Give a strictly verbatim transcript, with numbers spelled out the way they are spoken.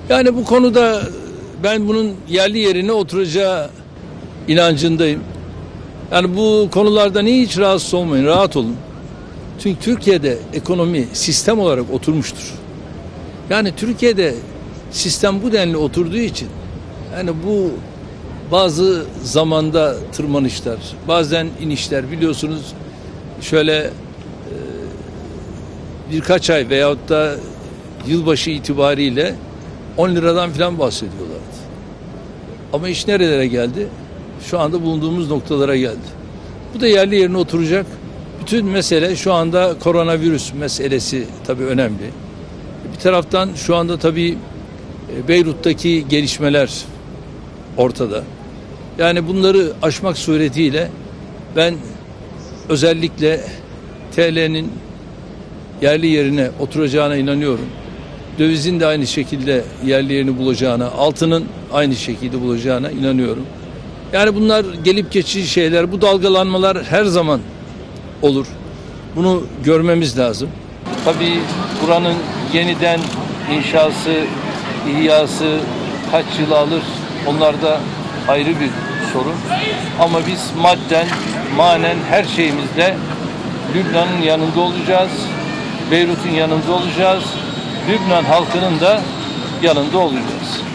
Yani bu konuda ben bunun yerli yerine oturacağı inancındayım. Yani bu konulardan hiç rahatsız olmayın, rahat olun. Çünkü Türkiye'de ekonomi sistem olarak oturmuştur. Yani Türkiye'de sistem bu denli oturduğu için yani bu bazı zamanda tırmanışlar, bazen inişler biliyorsunuz şöyle e, birkaç ay veyahut da yılbaşı itibariyle on liradan falan bahsediyorlardı. Ama iş nerelere geldi? Şu anda bulunduğumuz noktalara geldi. Bu da yerli yerine oturacak. Bütün mesele şu anda koronavirüs meselesi tabii önemli. Bir taraftan şu anda tabii Beyrut'taki gelişmeler ortada. Yani bunları aşmak suretiyle ben özellikle T L'nin yerli yerine oturacağına inanıyorum. Dövizin de aynı şekilde yerli yerini bulacağına, altının aynı şekilde bulacağına inanıyorum. Yani bunlar gelip geçici şeyler. Bu dalgalanmalar her zaman olur. Bunu görmemiz lazım. Tabii buranın yeniden inşası, ihyası kaç yıl alır? Onlar da ayrı bir sorun. Ama biz madden, manen her şeyimizle Lübnan'ın yanında olacağız. Beyrut'un yanında olacağız. Lübnan halkının da yanında olacağız.